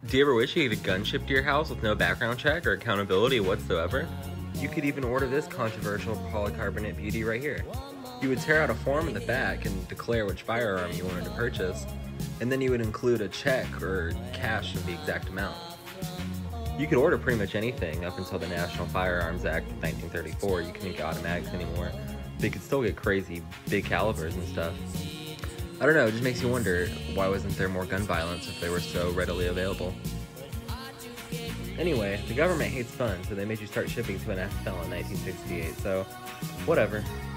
Do you ever wish you could get a gun shipped to your house with no background check or accountability whatsoever? You could even order this controversial polycarbonate beauty right here. You would tear out a form in the back and declare which firearm you wanted to purchase, and then you would include a check or cash of the exact amount. You could order pretty much anything up until the National Firearms Act of 1934. You couldn't get automatics anymore, but you could still get crazy big calibers and stuff. I don't know, it just makes you wonder, why wasn't there more gun violence if they were so readily available? Anyway, the government hates fun, so they made you start shipping to an FFL in 1968, so whatever.